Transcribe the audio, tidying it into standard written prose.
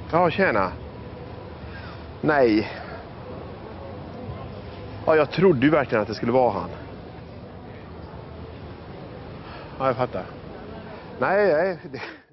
Ja, tjena. Nej. Ja, jag trodde ju verkligen att det skulle vara han. Ja, jag fattar. Nej,